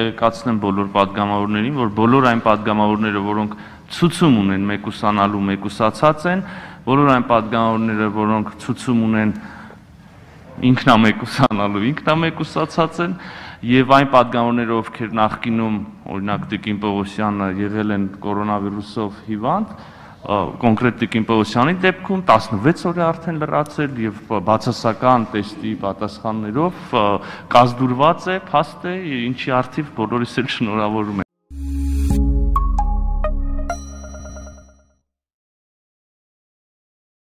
տեղեկացնեմ բոլոր պատգամավորներին, որ բոլոր այն պատգամավորները, որոնք ցուցում ունեն մեկուսանալու մեկուսացած են, բոլոր այն պատգամավորները, որոնք ցուցում ունեն ինքնամեկուսանալու ինքնամեկուսացած են, եւ այն պատգամավորները, ովքեր նախկինում, օրինակ Տիկին Պողոսյանը եղել են կորոնավիրուսով հիվանդ, կոնկրետ Տիկին Պողոսյանի դեպքում 16 օր է արդեն լրացել եւ բացասական տեստի պատասխաններով կազդուրված է, փաստ է, ինչի արդիվ բոլորիս էլ շնորհավորում